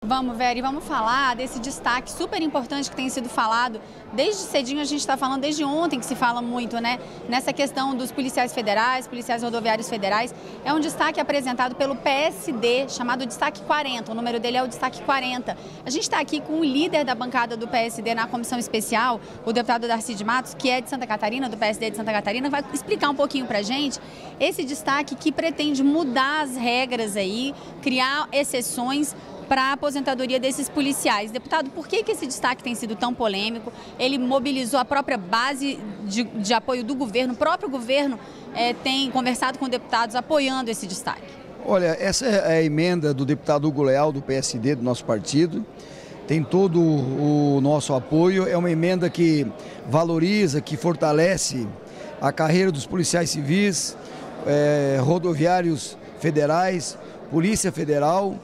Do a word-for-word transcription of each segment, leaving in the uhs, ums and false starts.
Vamos, Vera, e vamos falar desse destaque super importante que tem sido falado. Desde cedinho a gente está falando, desde ontem que se fala muito, né? Nessa questão dos policiais federais, policiais rodoviários federais. É um destaque apresentado pelo P S D, chamado Destaque quarenta. O número dele é o Destaque quarenta. A gente está aqui com o líder da bancada do P S D na comissão especial, o deputado Darcy de Matos, que é de Santa Catarina, do P S D de Santa Catarina, vai explicar um pouquinho pra gente esse destaque que pretende mudar as regras aí, criar exceções para a aposentadoria desses policiais. Deputado, por que que esse destaque tem sido tão polêmico? Ele mobilizou a própria base de, de apoio do governo, o próprio governo é, tem conversado com deputados apoiando esse destaque. Olha, essa é a emenda do deputado Hugo Leal, do P S D, do nosso partido. Tem todo o nosso apoio, é uma emenda que valoriza, que fortalece a carreira dos policiais civis, é, rodoviários federais, Polícia Federal,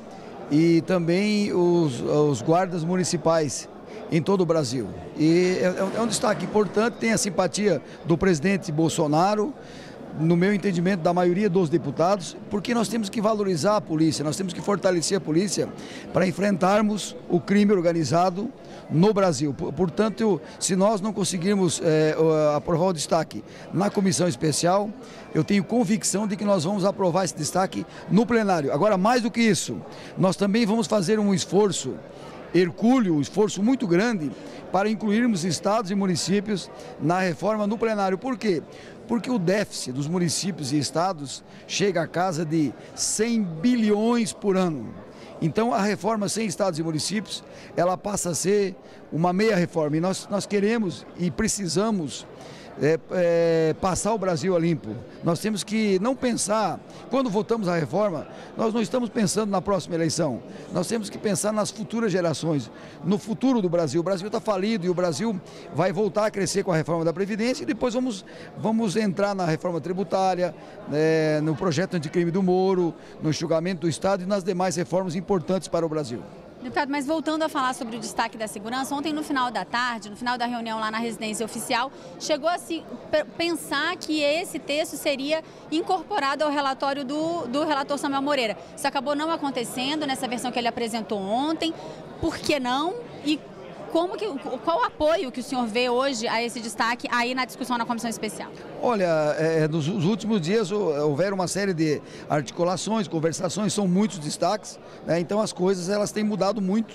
e também os, os guardas municipais em todo o Brasil. E é, é um destaque importante, tem a simpatia do presidente Bolsonaro, no meu entendimento, da maioria dos deputados, porque nós temos que valorizar a polícia, nós temos que fortalecer a polícia para enfrentarmos o crime organizado no Brasil. Portanto, se nós não conseguirmos é, aprovar o destaque na comissão especial, eu tenho convicção de que nós vamos aprovar esse destaque no plenário. Agora, mais do que isso, nós também vamos fazer um esforço hercúleo, um esforço muito grande para incluirmos estados e municípios na reforma no plenário. Por quê? Porque o déficit dos municípios e estados chega à casa de cem bilhões por ano. Então a reforma sem estados e municípios, ela passa a ser uma meia reforma. E nós, nós queremos e precisamos É, é, passar o Brasil a limpo. Nós temos que não pensar, quando votamos a reforma, nós não estamos pensando na próxima eleição, nós temos que pensar nas futuras gerações, no futuro do Brasil. O Brasil está falido e o Brasil vai voltar a crescer com a reforma da Previdência e depois vamos, vamos entrar na reforma tributária, é, no projeto anticrime do Moro, no enxugamento do Estado e nas demais reformas importantes para o Brasil. Deputado, mas voltando a falar sobre o destaque da segurança, ontem no final da tarde, no final da reunião lá na residência oficial, chegou a se pensar que esse texto seria incorporado ao relatório do, do relator Samuel Moreira. Isso acabou não acontecendo nessa versão que ele apresentou ontem. Por que não? E como que, qual o apoio que o senhor vê hoje a esse destaque aí na discussão na comissão especial? Olha, é, nos últimos dias houveram uma série de articulações, conversações, são muitos destaques, né? Então as coisas elas têm mudado muito.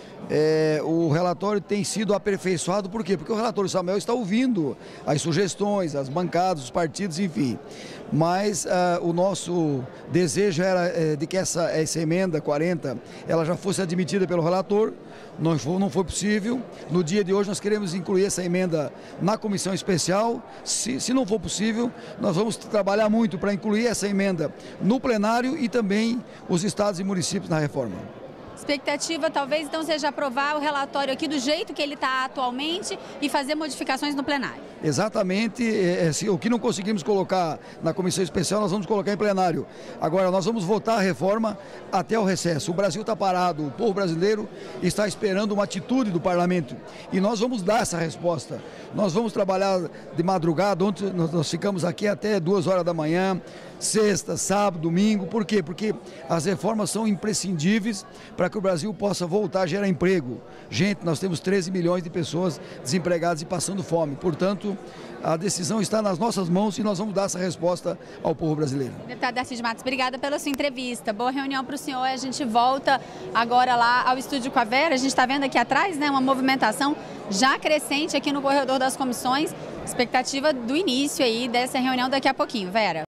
É, o relatório tem sido aperfeiçoado, por quê? Porque o relator Samuel está ouvindo as sugestões, as bancadas, os partidos, enfim. Mas ah, o nosso desejo era é, de que essa, essa emenda quarenta ela já fosse admitida pelo relator, não foi, não foi possível. No dia de hoje nós queremos incluir essa emenda na comissão especial. Se, se não for possível, nós vamos trabalhar muito para incluir essa emenda no plenário e também os estados e municípios na reforma. Expectativa talvez então seja aprovar o relatório aqui do jeito que ele está atualmente e fazer modificações no plenário. Exatamente, é, se, o que não conseguimos colocar na comissão especial nós vamos colocar em plenário. Agora nós vamos votar a reforma até o recesso. O Brasil está parado, o povo brasileiro está esperando uma atitude do parlamento e nós vamos dar essa resposta. Nós vamos trabalhar de madrugada, ontem nós, nós ficamos aqui até duas horas da manhã, sexta, sábado, domingo. Por quê? Porque as reformas são imprescindíveis para que o Brasil possa voltar a gerar emprego. Gente, nós temos treze milhões de pessoas desempregadas e passando fome. Portanto, a decisão está nas nossas mãos e nós vamos dar essa resposta ao povo brasileiro. Deputado Darcy de Matos, obrigada pela sua entrevista. Boa reunião para o senhor. A gente volta agora lá ao estúdio com a Vera. A gente está vendo aqui atrás, né, uma movimentação já crescente aqui no corredor das comissões. Expectativa do início aí dessa reunião daqui a pouquinho. Vera.